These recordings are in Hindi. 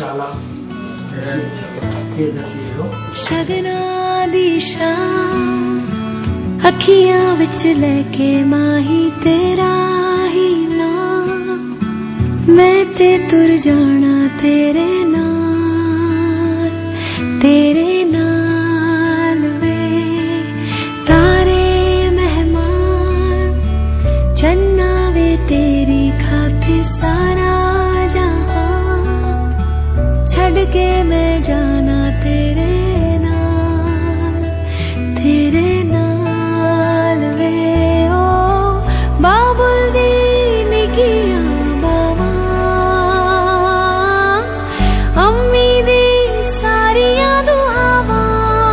शाला शगना दी शाम अखियां विच लेके माही तेरा ही नाम, मैं ते तुर जाना तेरे नाल वे। तारे मेहमान चन्ना वे तेरी खातिर सारा जहां, छड़ के मैं जाना तेरे नाल वे। ओ बाबुल दी निकिया बावा अम्मी दी सारियां दुआवां,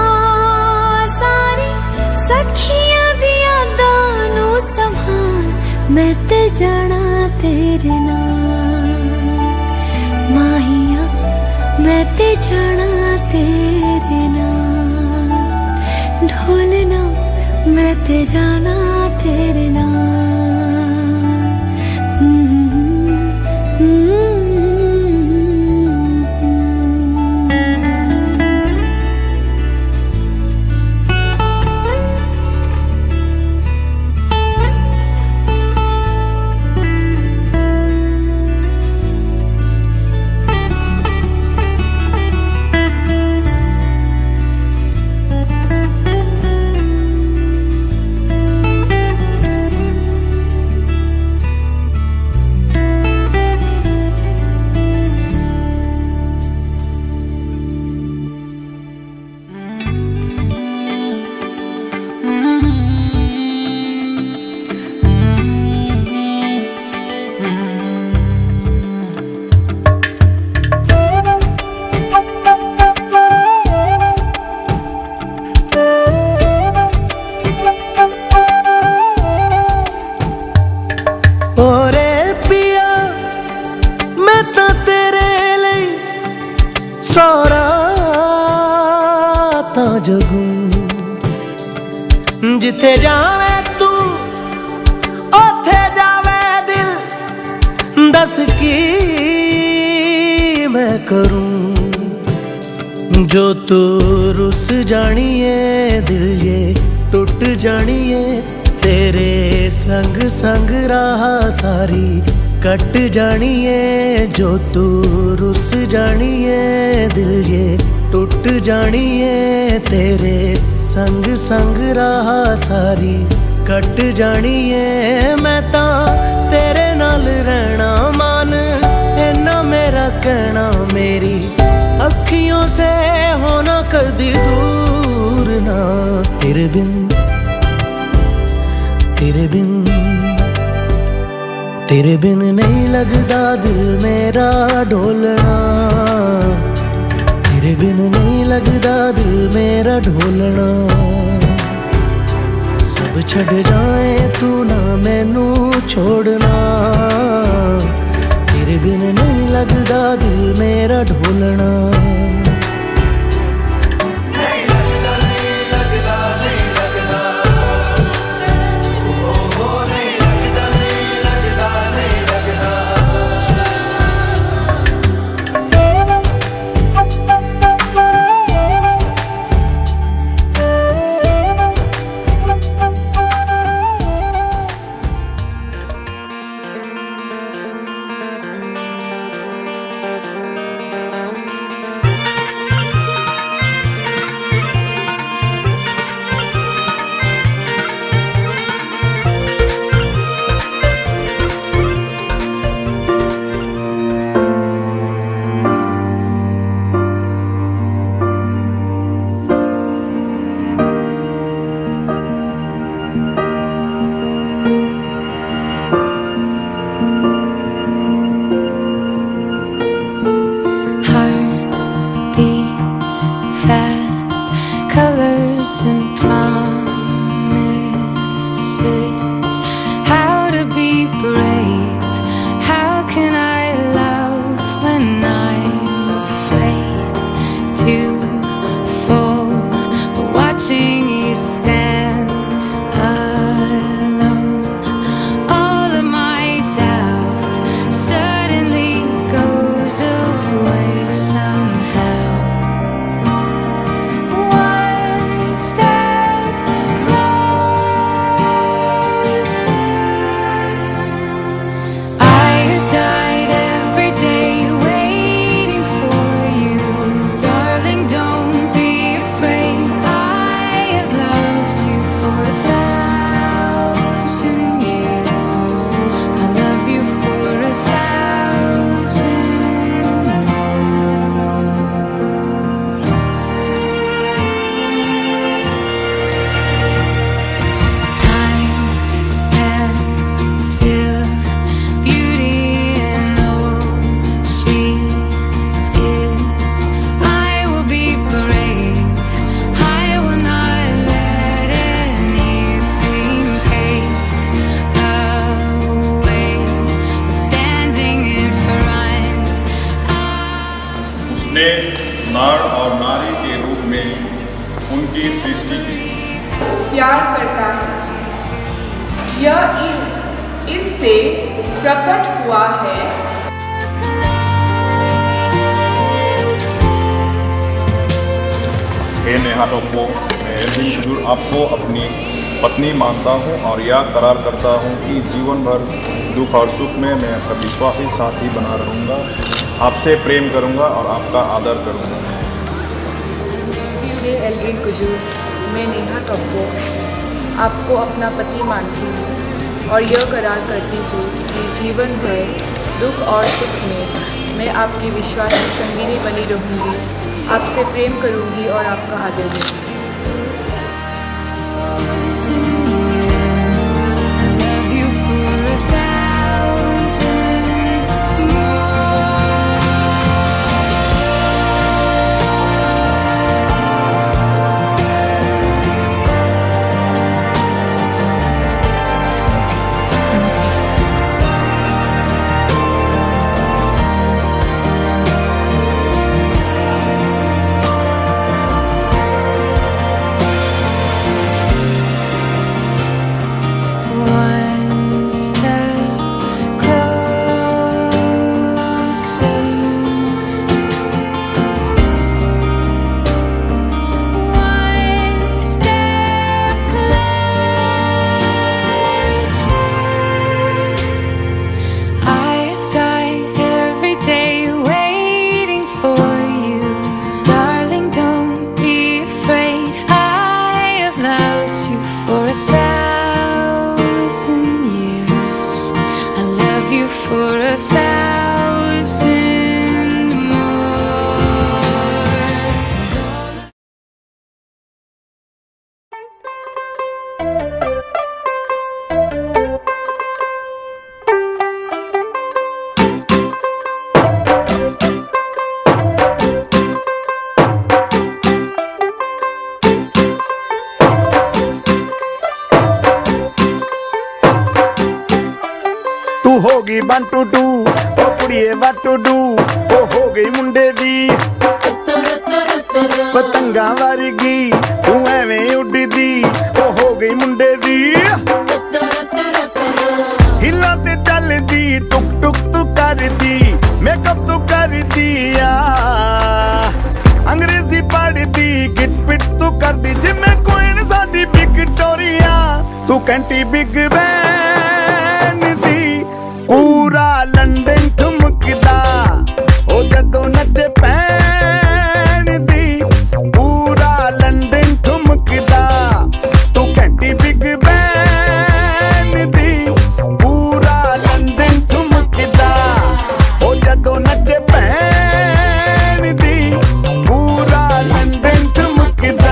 सारी सखियां दी यादां नू संभाल, मैं ते जाना तेरे नाल माहिया, मैं ते जाना तेरे नाल ढोलना, मैं ते जाना तेरे नाल। जिथे जावे तू ओथे जावे दिल, दस की मैं करूं जो तू रुस जानिए, दिल ये टूट जानिए, तेरे संग संग राह सारी कट जानिए, जो तू रुस जानिए, दिल ये टूट जानिए, तेरे संग संग राह सारी कट जानिए। मैं ता तेरे नाल रहना मान, इन्ना मेरा कहना, मेरी अखियों से होना कदी दूर ना। तेरे बिन तेरे बिन तेरे बिन नहीं लगदा दिल मेरा ढोलना, तेरे बिन नहीं लगदा दिल मेरा ढोलना। सब छड़ जाए तू ना मैनू छोड़ना, तेरे बिन नहीं लगदा दिल मेरा ढोलना। प्यार करता है। यह इससे प्रकट हुआ है। हे नेहा टोप्पो, मैं एल्विन कुजूर आपको अपनी पत्नी मानता हूँ और यह करार करता हूँ कि जीवन भर दुख और सुख में मैं आपका विश्वासी साथी बना रहूँगा, आपसे प्रेम करूँगा और आपका आदर करूँगा। हे एल्विन कुजूर, मैं नेहा टोप्पो आपको अपना पति मानती हूँ और यह करार करती हूँ कि जीवन भर दुख और सुख में मैं आपकी विश्वासी संगिनी बनी रहूँगी, आपसे प्रेम करूँगी और आपका आदर करूँगी। होगी 1 2 2 ओ कुड़िए what to do ओ हो गई मुंडे दी पतंगा वर्गी तू एवें उड़दी ओ हो गई मुंडे दी हिला ते चलदी टुक टुक तू करदी मेकअप तू करदी अंग्रेजी पढ़दी गिट पिट तू करदी जिम्मे कोई साडी विक्टोरिया तू कैंटी बिग बैन दी पूरा लंदन ठुमकदा ओ जदों नचे पैन दी पूरा लंदन ठुमकदा तू कैंटी बिग बैन दी पूरा लंदन ठुमकदा ओ जदों नचे पैन दी पूरा लंदन ठुमकदा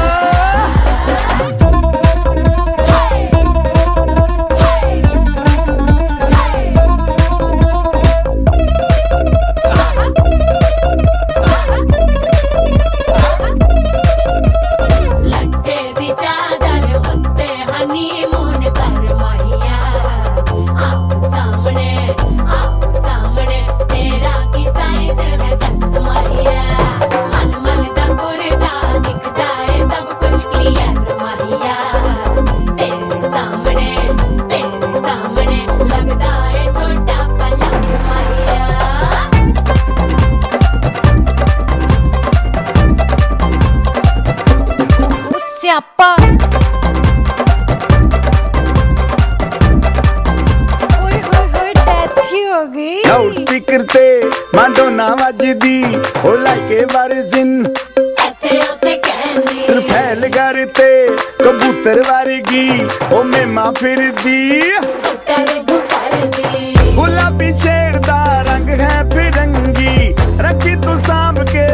लाउड स्पीकर ते मांडोना वजदी ओ लाइके वर्जिन फैल करते कबूतर वर्गी ओ मेमा फिरदी गुलाबी शेड दा रंग है फिरंगी रखी तू सांभ के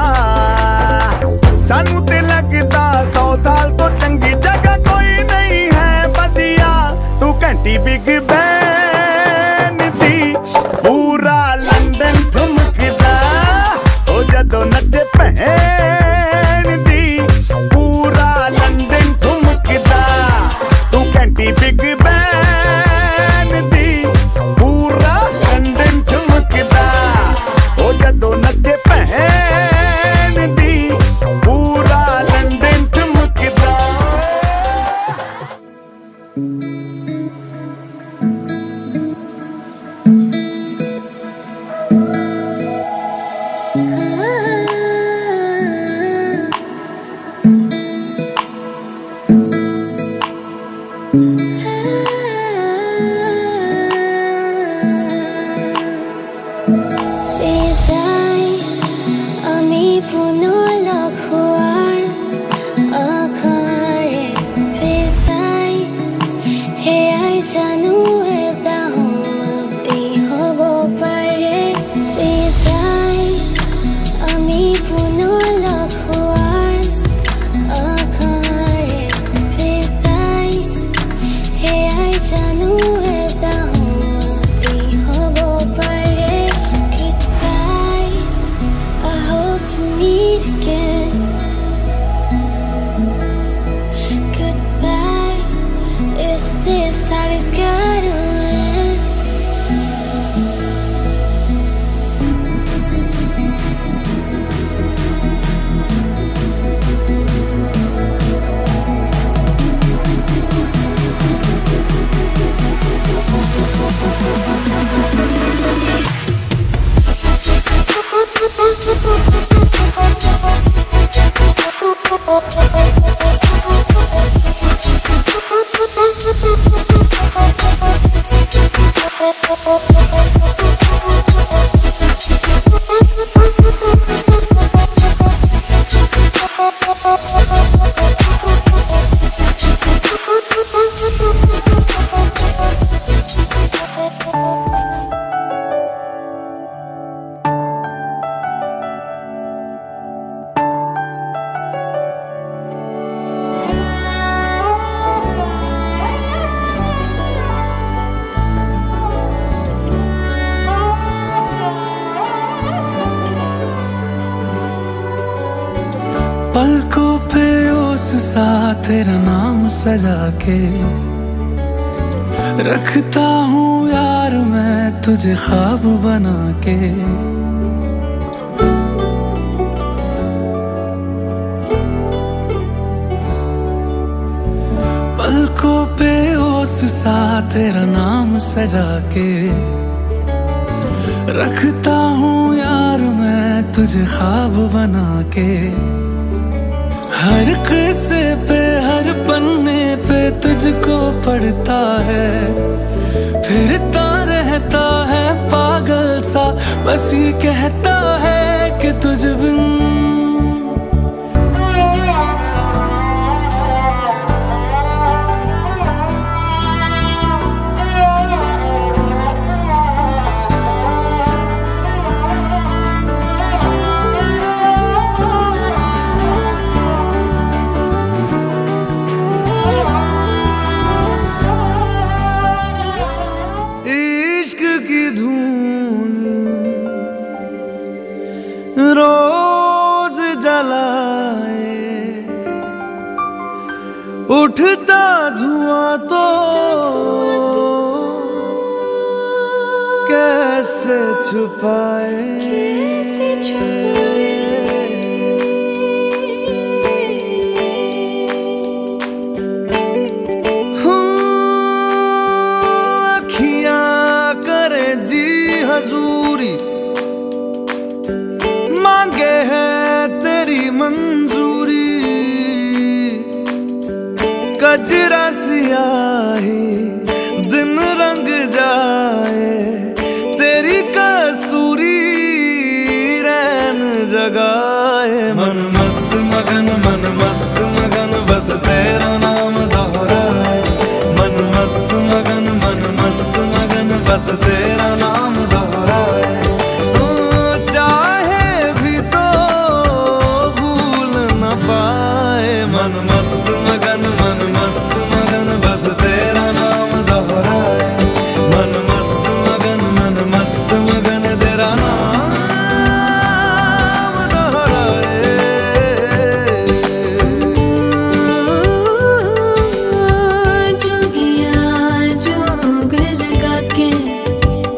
सानू ते लगदा 100 साल तो चंगी जगह कोई नहीं है बदिया तू घंटी बिग बैन दी पूरा लंदन ठुमकदा ओ जदों नचे पैन दी पूरा लंदन ठुमकदा तू घंटी बिग बैन दी पूरा लंदन ठुमकदा ओ जदों नचे पैन दी पूरा लंदन ठुमकदा जानू वेदा होती হবো পারে বিদায় আমি পুনঃ হোৱাৰ আশাৰে বিদায় হেয়াই জানো এটা হতি হবো পারে goodbye I hope to meet again goodbye is this how it's gotta end पलकों पे उस सा तेरा नाम सजा के रखता हूँ यार मैं तुझे ख्वाब बना के पलकों पे उस सा तेरा नाम सजा के रखता हूँ यार मैं तुझे ख्वाब बना के हर किस्से पे हर पन्ने पे तुझको पढ़ता है फिरता रहता है पागल सा बस ये कहता है कि तुझ बिन रोज जलाए उठता धुआं तो कैसे छुपाए अखियां करे जी हजूरी मांगे है तेरी मंजूरी कजरा सियाही दिन रंग जाए तेरी कस्तूरी रैन जगाए मन मस्त मगन बस तेरा नाम दोहराए मन मस्त मगन बस तेरा नाम दोहराए मन मस्त मगन बस तेरा नाम दोहराए मन मस्त मगन तेरा नाम दोहराए जोगिया जोग लगा के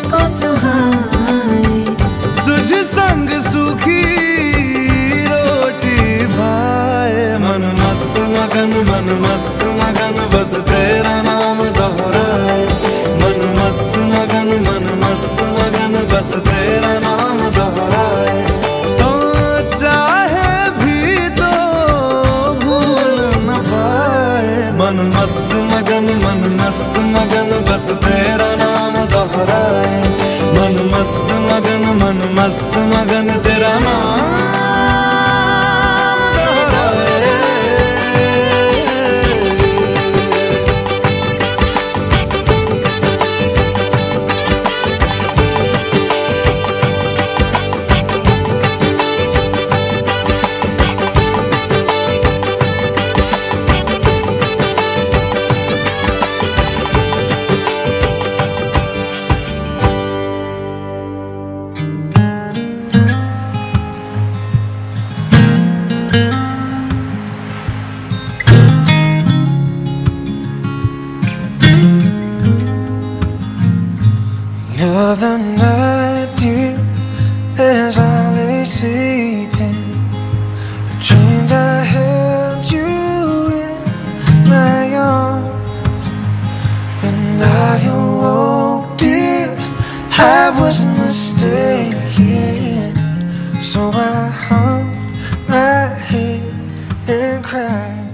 को सुहाए। तुझ संग सूखी रोटी भाए, मन मस्त मगन बस तेरा नाम दोहराए। मन मस्त मगन बस तेरा नाम दोहराए। तो चाहे भी तो भूल न पाए। मन मस्त मगन बस तेरा नाम दोहराए। मन मस्त मगन तेरा नाम The other night, dear, as I lay sleeping, I dreamed I held you in my arms. When I awoke, dear, I was mistaken. So I hung my head and cried.